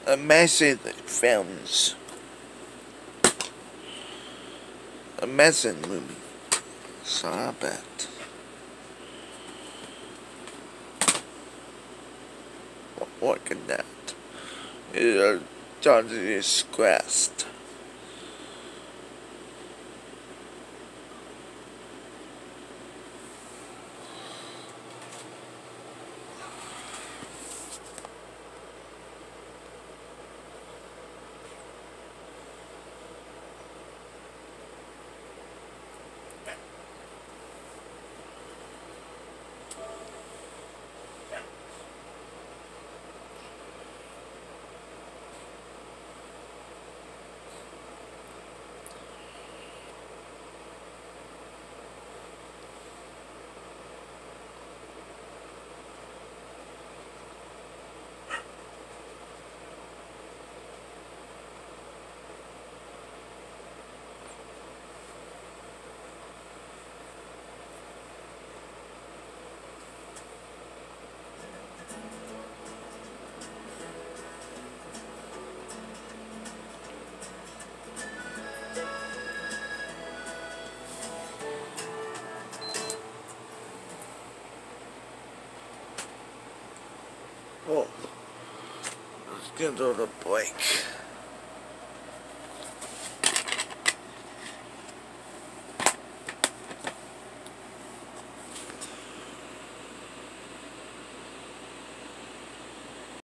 amazing films. Amazing movie. So I bet. Look at that. It's Johnny's Quest. Oh, let's get on the break.